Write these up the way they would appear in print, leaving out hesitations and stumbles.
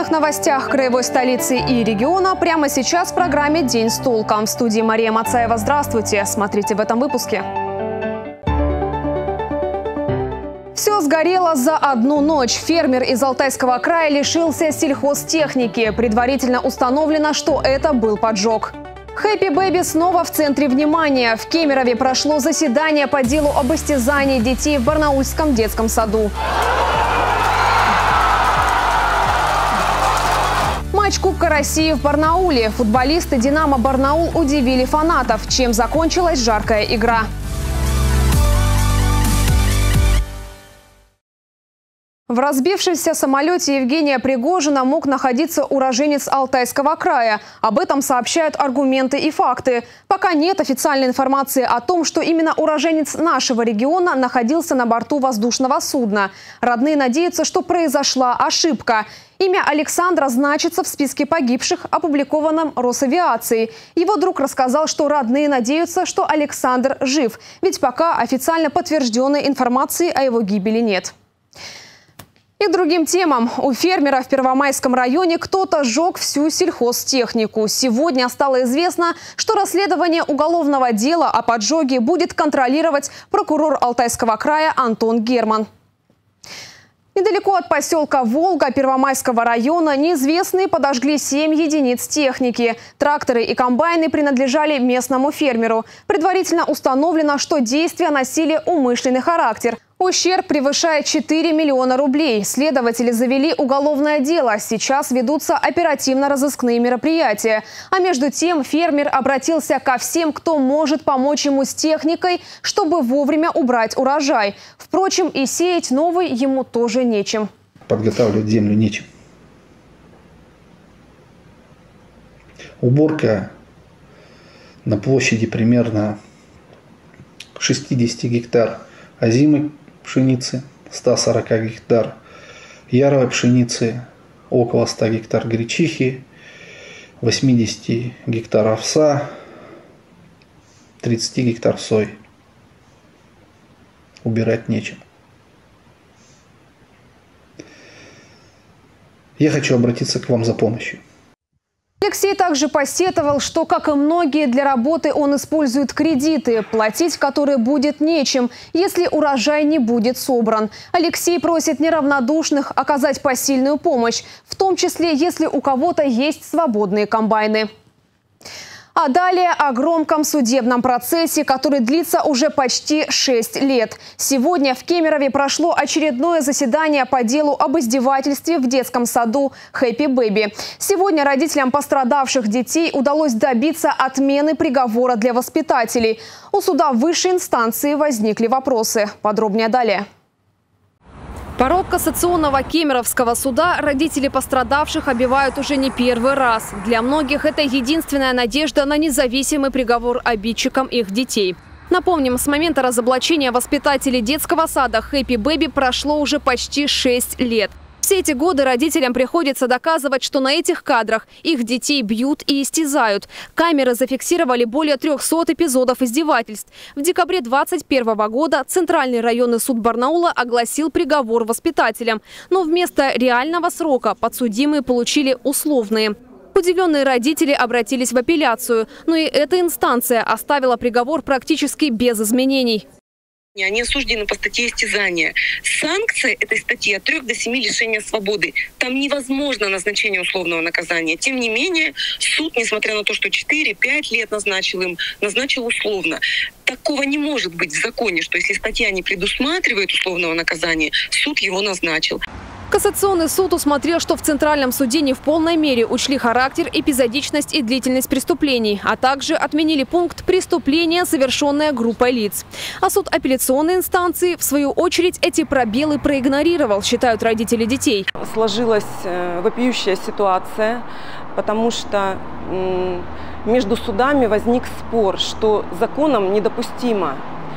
главных новостях краевой столицы и региона прямо сейчас в программе «День с толком». В студии Мария Мацаева. Здравствуйте. Смотрите в этом выпуске. Все сгорело за одну ночь. Фермер из Алтайского края лишился сельхозтехники. Предварительно установлено, что это был поджог. Happy Baby снова в центре внимания. В Кемерове прошло заседание по делу об истязании детей в Барнаульском детском саду. Матч Кубка России в Барнауле. Футболисты «Динамо Барнаул» удивили фанатов. Чем закончилась жаркая игра? В разбившемся самолете Евгения Пригожина мог находиться уроженец Алтайского края. Об этом сообщают аргументы и факты. Пока нет официальной информации о том, что именно уроженец нашего региона находился на борту воздушного судна. Родные надеются, что произошла ошибка. Имя Александра значится в списке погибших, опубликованном Росавиацией. Его друг рассказал, что родные надеются, что Александр жив. Ведь пока официально подтвержденной информации о его гибели нет. И к другим темам. У фермера в Первомайском районе кто-то сжег всю сельхозтехнику. Сегодня стало известно, что расследование уголовного дела о поджоге будет контролировать прокурор Алтайского края Антон Герман. Недалеко от поселка Волга Первомайского района неизвестные подожгли 7 единиц техники. Тракторы и комбайны принадлежали местному фермеру. Предварительно установлено, что действия носили умышленный характер. Ущерб превышает 4 миллиона рублей. Следователи завели уголовное дело. Сейчас ведутся оперативно-розыскные мероприятия. А между тем фермер обратился ко всем, кто может помочь ему с техникой, чтобы вовремя убрать урожай. Впрочем, и сеять новый ему тоже нечем. Подготавливать землю нечем. Уборка на площади примерно 60 гектар озимой пшеницы, 140 гектар яровой пшеницы, около 100 гектар гречихи, 80 гектар овса, 30 гектар сои. Убирать нечем. Я хочу обратиться к вам за помощью. Алексей также посетовал, что, как и многие, для работы он использует кредиты, платить которые будет нечем, если урожай не будет собран. Алексей просит неравнодушных оказать посильную помощь, в том числе, если у кого-то есть свободные комбайны. А далее о громком судебном процессе, который длится уже почти 6 лет. Сегодня в Кемерове прошло очередное заседание по делу об издевательстве в детском саду Happy Baby. Сегодня родителям пострадавших детей удалось добиться отмены приговора для воспитателей. У суда высшей инстанции возникли вопросы. Подробнее далее. Порог кассационного Кемеровского суда родители пострадавших обивают уже не первый раз. Для многих это единственная надежда на независимый приговор обидчикам их детей. Напомним, с момента разоблачения воспитателей детского сада Happy Baby прошло уже почти 6 лет. Все эти годы родителям приходится доказывать, что на этих кадрах их детей бьют и истязают. Камеры зафиксировали более 300 эпизодов издевательств. В декабре 2021 года Центральный районный суд Барнаула огласил приговор воспитателям. Но вместо реального срока подсудимые получили условные. Удивленные родители обратились в апелляцию. Но и эта инстанция оставила приговор практически без изменений. Они осуждены по статье истязания. Санкция этой статьи от 3 до 7 лишения свободы. Там невозможно назначение условного наказания. Тем не менее, суд, несмотря на то, что 4-5 лет назначил условно. Такого не может быть в законе, что если статья не предусматривает условного наказания, суд его назначил. Кассационный суд усмотрел, что в Центральном суде не в полной мере учли характер, эпизодичность и длительность преступлений, а также отменили пункт «преступление, совершенное группой лиц». А суд апелляционной инстанции, в свою очередь, эти пробелы проигнорировал, считают родители детей. Сложилась вопиющая ситуация, потому что между судами возник спор, что законом недопустимо.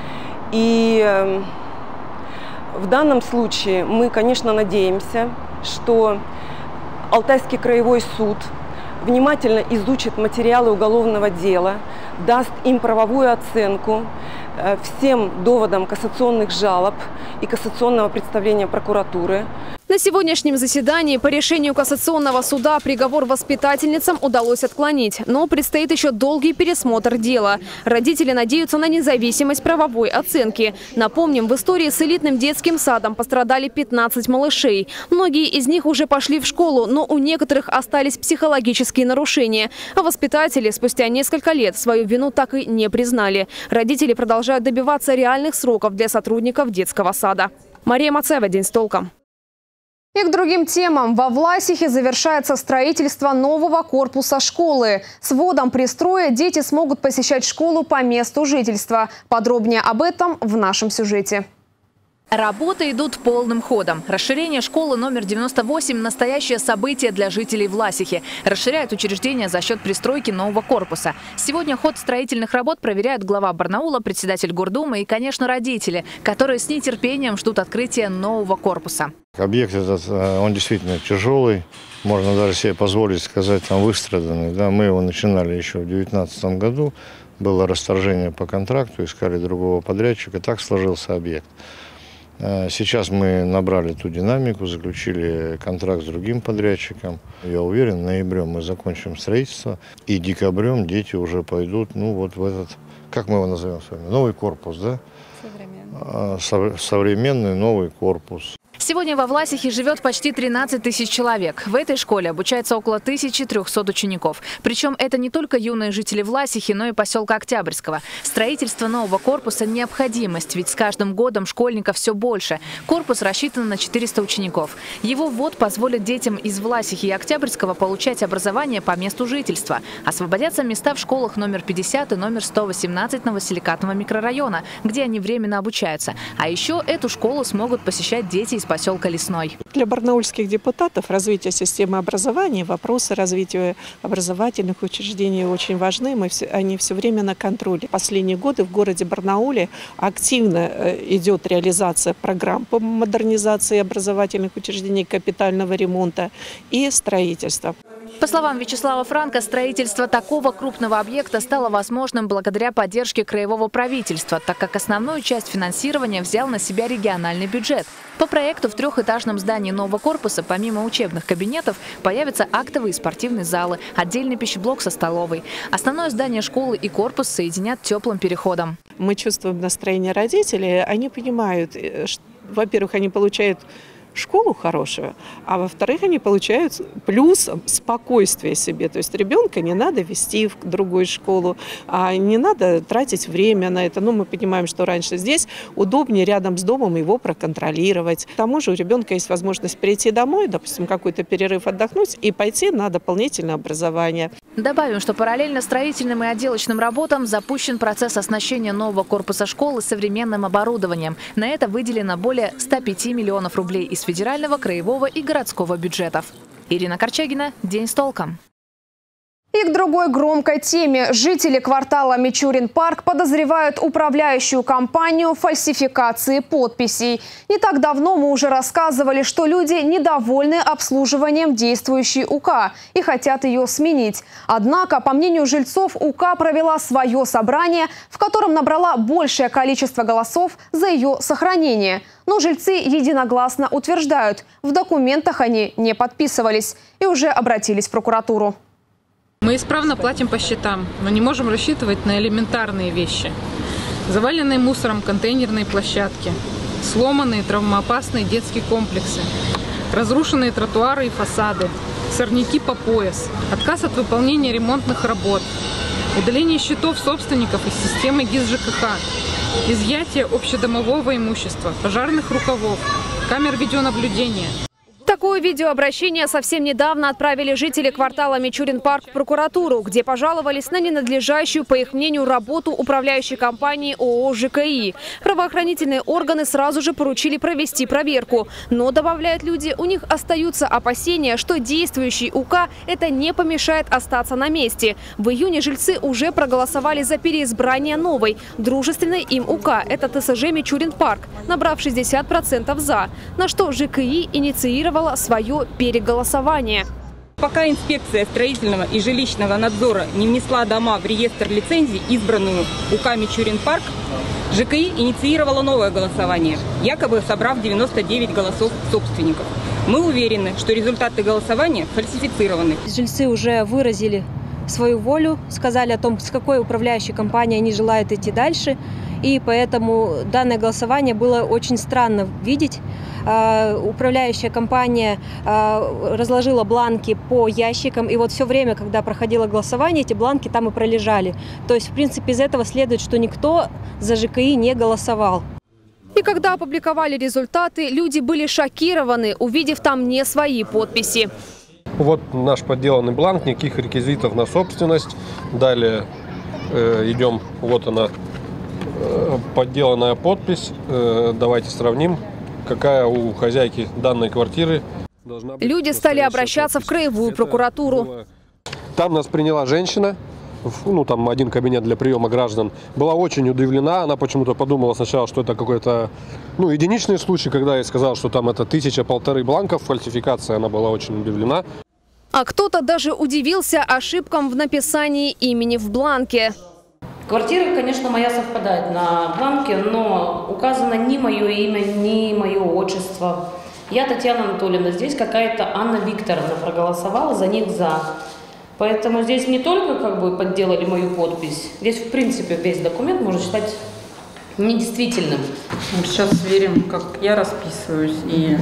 И в данном случае мы, конечно, надеемся, что Алтайский краевой суд внимательно изучит материалы уголовного дела, даст им правовую оценку всем доводам кассационных жалоб и кассационного представления прокуратуры. На сегодняшнем заседании по решению Кассационного суда приговор воспитательницам удалось отклонить. Но предстоит еще долгий пересмотр дела. Родители надеются на независимость правовой оценки. Напомним, в истории с элитным детским садом пострадали 15 малышей. Многие из них уже пошли в школу, но у некоторых остались психологические нарушения. А воспитатели спустя несколько лет свою вину так и не признали. Родители продолжают добиваться реальных сроков для сотрудников детского сада. Мария Мацева, День с толком. И к другим темам. Во Власихе завершается строительство нового корпуса школы. С вводом пристроя дети смогут посещать школу по месту жительства. Подробнее об этом в нашем сюжете. Работы идут полным ходом. Расширение школы номер 98 – настоящее событие для жителей Власихи. Расширяют учреждение за счет пристройки нового корпуса. Сегодня ход строительных работ проверяют глава Барнаула, председатель Гордумы и, конечно, родители, которые с нетерпением ждут открытия нового корпуса. Объект этот, он действительно тяжелый. Можно даже себе позволить сказать, там выстраданный. Да, мы его начинали еще в 2019 году. Было расторжение по контракту, искали другого подрядчика. Так сложился объект. Сейчас мы набрали ту динамику, заключили контракт с другим подрядчиком. Я уверен, ноябрем мы закончим строительство, и декабрем дети уже пойдут, ну вот в этот, как мы его назовем с вами, новый корпус, да? Современный новый корпус. Сегодня во Власихе живет почти 13 тысяч человек. В этой школе обучается около 1300 учеников. Причем это не только юные жители Власихи, но и поселка Октябрьского. Строительство нового корпуса – необходимость, ведь с каждым годом школьников все больше. Корпус рассчитан на 400 учеников. Его ввод позволит детям из Власихи и Октябрьского получать образование по месту жительства. Освободятся места в школах номер 50 и номер 118 Новоселикатного микрорайона, где они временно обучаются. А еще эту школу смогут посещать дети из поселка Лесной. Для барнаульских депутатов развитие системы образования, вопросы развития образовательных учреждений очень важны. Они все время на контроле. Последние годы в городе Барнауле активно идет реализация программ по модернизации образовательных учреждений, капитального ремонта и строительства. По словам Вячеслава Франка, строительство такого крупного объекта стало возможным благодаря поддержке краевого правительства, так как основную часть финансирования взял на себя региональный бюджет. По проекту в трехэтажном здании нового корпуса, помимо учебных кабинетов, появятся актовые и спортивные залы, отдельный пищеблок со столовой. Основное здание школы и корпус соединят теплым переходом. Мы чувствуем настроение родителей, они понимают, во-первых, они получают школу хорошую, а во-вторых, они получают плюсом спокойствие себе. То есть ребенка не надо везти в другую школу, не надо тратить время на это. Ну, мы понимаем, что раньше здесь удобнее рядом с домом его проконтролировать. К тому же у ребенка есть возможность прийти домой, допустим, какой-то перерыв отдохнуть и пойти на дополнительное образование. Добавим, что параллельно строительным и отделочным работам запущен процесс оснащения нового корпуса школы современным оборудованием. На это выделено более 105 миллионов рублей из федерального, краевого и городского бюджетов. Ирина Корчагина, День с толком. И к другой громкой теме. Жители квартала Мичурин-Парк подозревают управляющую компанию в фальсификации подписей. Не так давно мы уже рассказывали, что люди недовольны обслуживанием действующей УК и хотят ее сменить. Однако, по мнению жильцов, УК провела свое собрание, в котором набрала большее количество голосов за ее сохранение. Но жильцы единогласно утверждают, в документах они не подписывались и уже обратились в прокуратуру. Мы исправно платим по счетам, но не можем рассчитывать на элементарные вещи. Заваленные мусором контейнерные площадки, сломанные травмоопасные детские комплексы, разрушенные тротуары и фасады, сорняки по пояс, отказ от выполнения ремонтных работ, удаление счетов собственников из системы ГИС ЖКХ, изъятие общедомового имущества, пожарных рукавов, камер видеонаблюдения. Такое видеообращение совсем недавно отправили жители квартала Мичурин-Парк в прокуратуру, где пожаловались на ненадлежащую, по их мнению, работу управляющей компании ООО «ЖКИ». Правоохранительные органы сразу же поручили провести проверку. Но, добавляют люди, у них остаются опасения, что действующий УК это не помешает остаться на месте. В июне жильцы уже проголосовали за переизбрание новой, дружественной им УК. Это ТСЖ Мичурин-Парк, набрав 60% «за», на что ЖКИ инициировала свое переголосование. Пока инспекция строительного и жилищного надзора не внесла дома в реестр лицензий, избранную УК Мичурин-Парк, ЖКИ инициировала новое голосование, якобы собрав 99 голосов собственников. Мы уверены, что результаты голосования фальсифицированы. Жильцы уже выразили свою волю, сказали о том, с какой управляющей компанией они желают идти дальше. И поэтому данное голосование было очень странно видеть. Управляющая компания разложила бланки по ящикам. И вот все время, когда проходило голосование, эти бланки там и пролежали. То есть, в принципе, из этого следует, что никто за ЖКИ не голосовал. И когда опубликовали результаты, люди были шокированы, увидев там не свои подписи. Вот наш подделанный бланк, никаких реквизитов на собственность. Далее идем, вот она, подделанная подпись. Давайте сравним, какая у хозяйки данной квартиры должна быть. Люди стали обращаться в краевую прокуратуру. Там нас приняла женщина. Ну, там один кабинет для приема граждан, была очень удивлена. Она почему-то подумала сначала, что это какой-то, единичный случай, когда я сказал, что там это 1000-1500 бланков, фальсификация, она была очень удивлена. А кто-то даже удивился ошибкам в написании имени в бланке. Квартира, конечно, моя совпадает на бланке, но указано ни мое имя, ни мое отчество. Я Татьяна Анатольевна, здесь какая-то Анна Викторовна проголосовала за них «за». Поэтому здесь не только подделали мою подпись, здесь в принципе весь документ можно считать недействительным. Сейчас сверим, как я расписываюсь и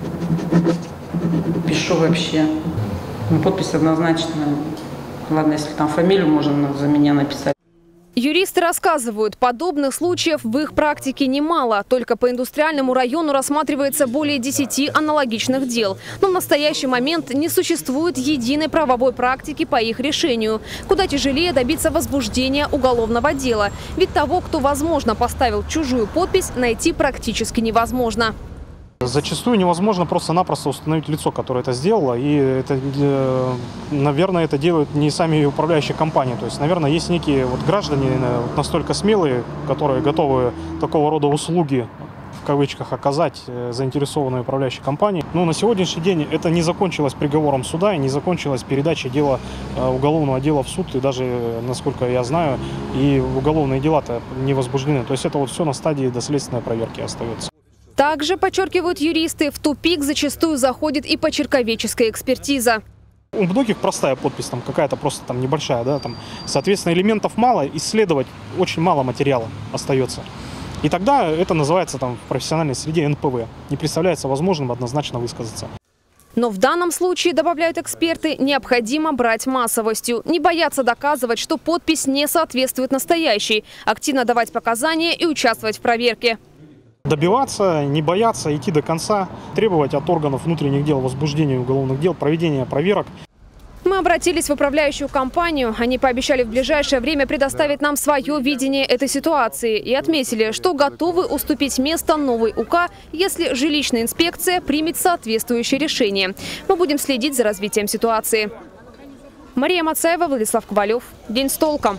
пишу вообще. Подпись однозначно. Ладно, если там фамилию можно за меня написать. Юристы рассказывают, подобных случаев в их практике немало. Только по индустриальному району рассматривается более 10 аналогичных дел. Но в настоящий момент не существует единой правовой практики по их решению. Куда тяжелее добиться возбуждения уголовного дела. Ведь того, кто, возможно, поставил чужую подпись, найти практически невозможно. Зачастую невозможно просто-напросто установить лицо, которое это сделало. И это, наверное, это делают не сами управляющие компании. То есть, наверное, есть некие граждане настолько смелые, которые готовы такого рода услуги, в кавычках, оказать заинтересованной управляющей компании. Но на сегодняшний день это не закончилось приговором суда, и не закончилось передачей дела, уголовного дела в суд. И даже, насколько я знаю, и уголовные дела-то не возбуждены. То есть это все на стадии доследственной проверки остается. Также, подчеркивают юристы, в тупик зачастую заходит и почерковедческая экспертиза. У многих простая подпись, там какая-то просто небольшая, да, соответственно, элементов мало, исследовать очень мало материала остается. И тогда это называется в профессиональной среде НПВ. Не представляется возможным однозначно высказаться. Но в данном случае, добавляют эксперты, необходимо брать массовостью. Не бояться доказывать, что подпись не соответствует настоящей. Активно давать показания и участвовать в проверке. Добиваться, не бояться, идти до конца, требовать от органов внутренних дел возбуждения уголовных дел, проведения проверок. Мы обратились в управляющую компанию. Они пообещали в ближайшее время предоставить нам свое видение этой ситуации и отметили, что готовы уступить место новой УК, если жилищная инспекция примет соответствующее решение. Мы будем следить за развитием ситуации. Мария Мацаева, Владислав Ковалев. День с толком.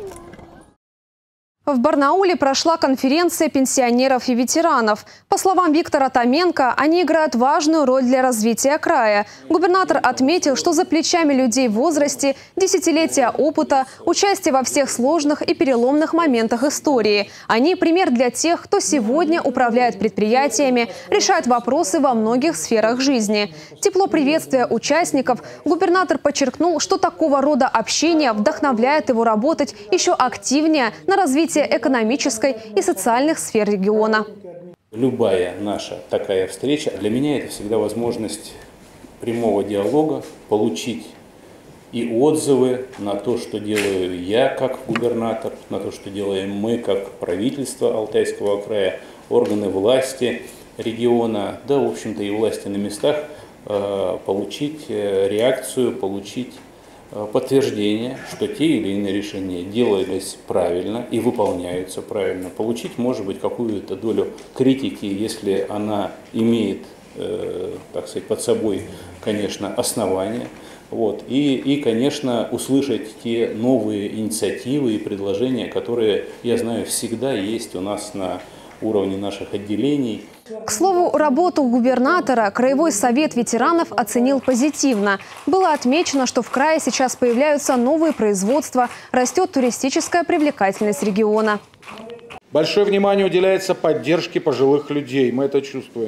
В Барнауле прошла конференция пенсионеров и ветеранов. По словам Виктора Томенко, они играют важную роль для развития края. Губернатор отметил, что за плечами людей в возрасте десятилетия опыта, участие во всех сложных и переломных моментах истории. Они пример для тех, кто сегодня управляет предприятиями, решает вопросы во многих сферах жизни. Тепло приветствия участников, губернатор подчеркнул, что такого рода общение вдохновляет его работать еще активнее на развитие экономической и социальных сфер региона. Любая наша такая встреча, для меня это всегда возможность прямого диалога, получить и отзывы на то, что делаю я как губернатор, на то, что делаем мы как правительство Алтайского края, органы власти региона, да, в общем-то, и власти на местах, получить реакцию, получить подтверждение, что те или иные решения делались правильно и выполняются правильно. Получить, может быть, какую-то долю критики, если она имеет, так сказать, под собой, конечно, основания. И, конечно, услышать те новые инициативы и предложения, которые, я знаю, всегда есть у нас на уровне наших отделений. К слову, работу губернатора Краевой совет ветеранов оценил позитивно. Было отмечено, что в крае сейчас появляются новые производства, растет туристическая привлекательность региона. Большое внимание уделяется поддержке пожилых людей, мы это чувствуем.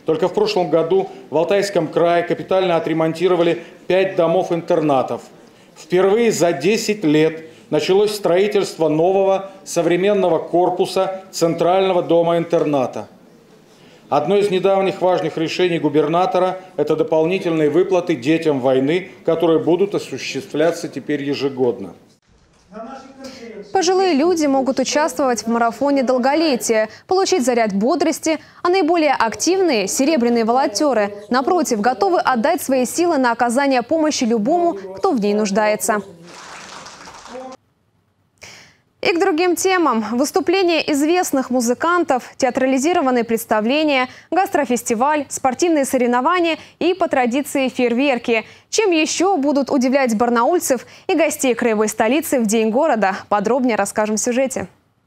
Только в прошлом году в Алтайском крае капитально отремонтировали 5 домов-интернатов. Впервые за 10 лет началось строительство нового современного корпуса Центрального дома-интерната. Одно из недавних важных решений губернатора – это дополнительные выплаты детям войны, которые будут осуществляться теперь ежегодно. Пожилые люди могут участвовать в марафоне долголетия, получить заряд бодрости, а наиболее активные – серебряные волонтеры, напротив, готовы отдать свои силы на оказание помощи любому, кто в ней нуждается. И к другим темам. Выступления известных музыкантов, театрализированные представления, гастрофестиваль, спортивные соревнования и, по традиции, фейерверки. Чем еще будут удивлять барнаульцев и гостей краевой столицы в День города? Подробнее расскажем в сюжете.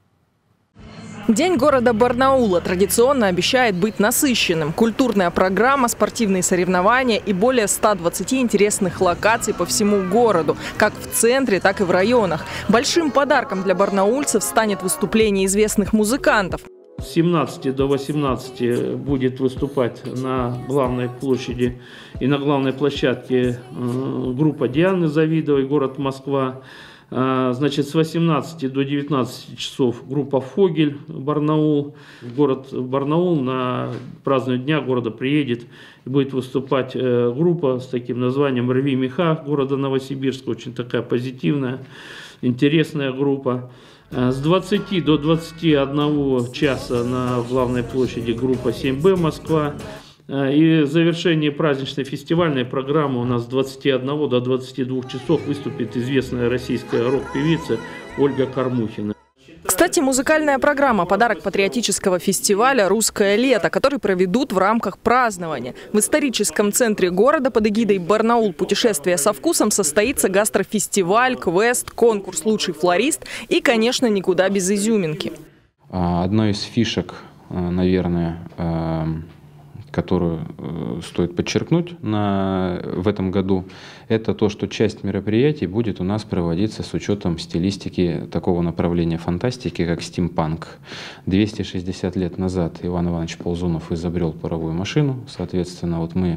День города Барнаула традиционно обещает быть насыщенным. Культурная программа, спортивные соревнования и более 120 интересных локаций по всему городу, как в центре, так и в районах. Большим подарком для барнаульцев станет выступление известных музыкантов. С 17 до 18 будет выступать на главной площади и на главной площадке группа Дианы Завидовой, город Москва. Значит, с 18 до 19 часов группа «Фогель», Барнаул. Город Барнаул на празднование Дня города приедет и будет выступать группа с таким названием «Рви меха» города Новосибирска. Очень такая позитивная, интересная группа. С 20 до 21 часа на главной площади группа 7Б Москва. И в завершении праздничной фестивальной программы у нас с 21 до 22 часов выступит известная российская рок-певица Ольга Кормухина. Кстати, музыкальная программа – подарок патриотического фестиваля «Русское лето», который проведут в рамках празднования. В историческом центре города под эгидой «Барнаул. Путешествие со вкусом» состоится гастрофестиваль, квест, конкурс «Лучший флорист» и, конечно, никуда без изюминки. Одной из фишек, наверное, которую стоит подчеркнуть в этом году, это то, что часть мероприятий будет у нас проводиться с учетом стилистики такого направления фантастики, как стимпанк. 260 лет назад Иван Иванович Ползунов изобрел паровую машину. Соответственно, вот мы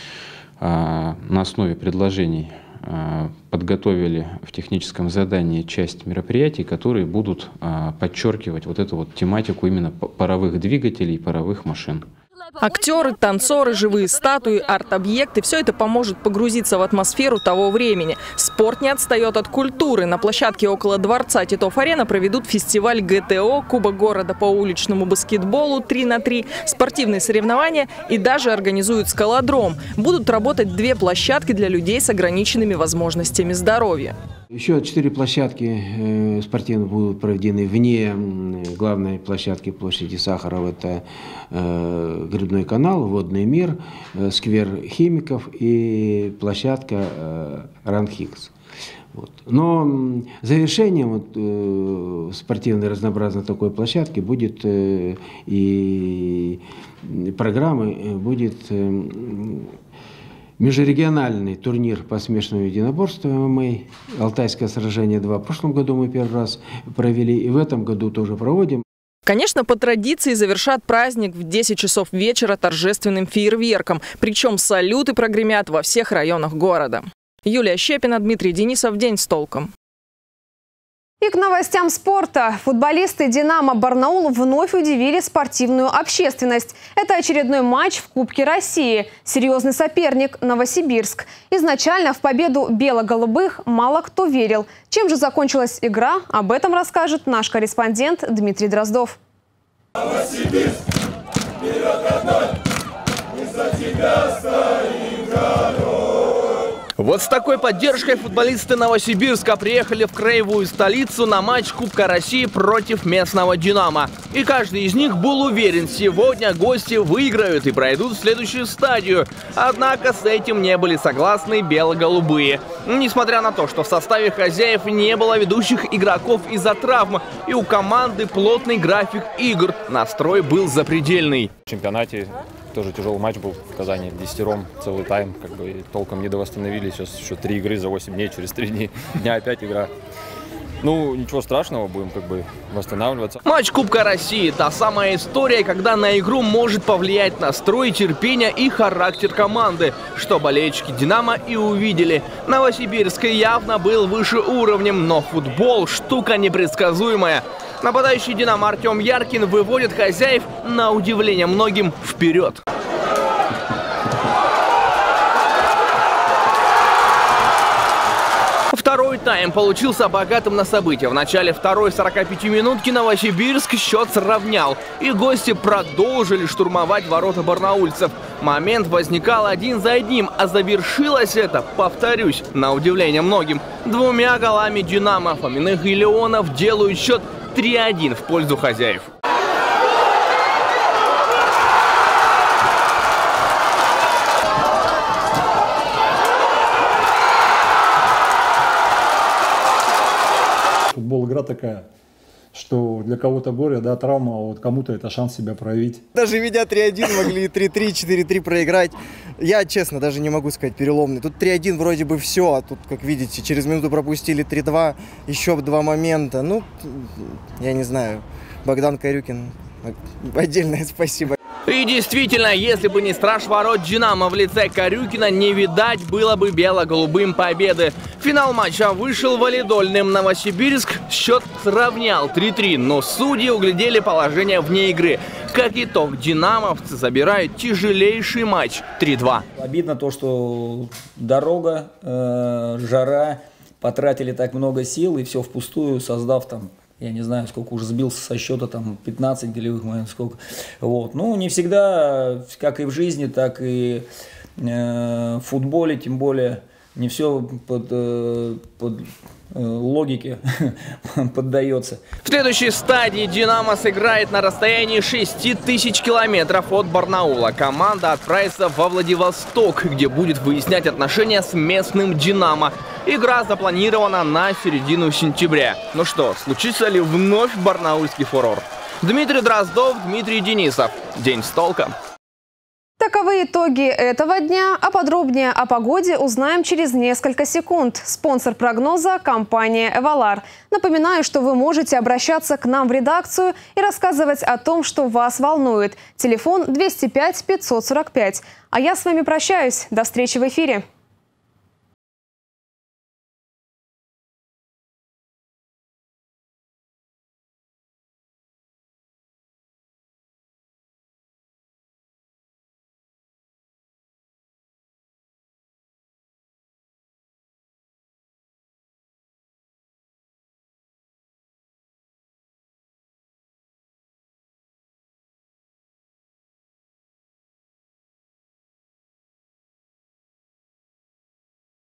на основе предложений подготовили в техническом задании часть мероприятий, которые будут подчеркивать вот эту вот тематику именно паровых двигателей, паровых машин. Актеры, танцоры, живые статуи, арт-объекты – все это поможет погрузиться в атмосферу того времени. Спорт не отстает от культуры. На площадке около дворца Титов-Арена проведут фестиваль ГТО, Кубок города по уличному баскетболу 3×3, спортивные соревнования и даже организуют скалодром. Будут работать 2 площадки для людей с ограниченными возможностями здоровья. Еще 4 площадки спортивные будут проведены вне главной площадки площади Сахарова. Это Грибной канал, Водный мир, сквер химиков и площадка Ранхикс. Вот. Но завершением спортивной разнообразной такой площадки будет и программы будет межрегиональный турнир по смешанному единоборству ММА, Алтайское сражение 2. В прошлом году мы первый раз провели, и в этом году тоже проводим. Конечно, по традиции завершат праздник в 10 часов вечера торжественным фейерверком. Причем салюты прогремят во всех районах города. Юлия Щепина, Дмитрий Денисов. День с толком. И к новостям спорта. Футболисты «Динамо» Барнаул вновь удивили спортивную общественность. Это очередной матч в Кубке России. Серьезный соперник – Новосибирск. Изначально в победу бело-голубых мало кто верил. Чем же закончилась игра, об этом расскажет наш корреспондент Дмитрий Дроздов. Новосибирск, вперед, родной! Мы за тебя стоим, горой! Вот с такой поддержкой футболисты Новосибирска приехали в краевую столицу на матч Кубка России против местного «Динамо». И каждый из них был уверен, сегодня гости выиграют и пройдут в следующую стадию. Однако с этим не были согласны бело-голубые. Несмотря на то, что в составе хозяев не было ведущих игроков из-за травм, и у команды плотный график игр, настрой был запредельный. В чемпионате тоже тяжелый матч был в Казани, 10-ром, целый тайм, как бы толком не довосстановились. Сейчас еще 3 игры за 8 дней, через 3 дня опять игра. Ну, ничего страшного, будем как бы восстанавливаться. Матч Кубка России – та самая история, когда на игру может повлиять настрой, терпение и характер команды, что болельщики «Динамо» и увидели. Новосибирск явно был выше уровнем, но футбол – штука непредсказуемая. Нападающий «Динамо» Артем Яркин выводит хозяев, на удивление многим, вперед. Второй тайм получился богатым на события. В начале второй 45-минутки Новосибирск счет сравнял. И гости продолжили штурмовать ворота барнаульцев. Момент возникал один за одним, а завершилось это, повторюсь, на удивление многим, 2 голами «Динамо». Фоминых и Леонов делают счет 3-1 в пользу хозяев. Футбол игра такая, что для кого-то горе, да, травма, а вот кому-то это шанс себя проявить. Даже ведя 3-1 могли 3-3, 4-3 проиграть. Я, честно, даже не могу сказать переломный. Тут 3-1 вроде бы все, а тут, как видите, через минуту пропустили 3-2, еще 2 момента. Ну, я не знаю, Богдан Корюкин, отдельное спасибо. И действительно, если бы не страж ворот «Динамо» в лице Корюкина, не видать было бы бело-голубым победы. Финал матча вышел валидольным. Новосибирск счет сравнял 3-3, но судьи углядели положение вне игры. Как итог, динамовцы забирают тяжелейший матч 3-2. Обидно то, что дорога, жара, потратили так много сил и все впустую, создав там, я не знаю, сколько уже сбился со счета, там 15 голевых моментов, сколько. Вот. Ну, не всегда, как и в жизни, так и в футболе, тем более, не все под логике поддается. В следующей стадии «Динамо» сыграет на расстоянии 6000 километров от Барнаула. Команда отправится во Владивосток, где будет выяснять отношения с местным «Динамо». Игра запланирована на середину сентября. Ну что, случится ли вновь барнаульский фурор? Дмитрий Дроздов, Дмитрий Денисов. День с толком. Таковы итоги этого дня, а подробнее о погоде узнаем через несколько секунд. Спонсор прогноза – компания «Эвалар». Напоминаю, что вы можете обращаться к нам в редакцию и рассказывать о том, что вас волнует. Телефон 205 545. А я с вами прощаюсь. До встречи в эфире.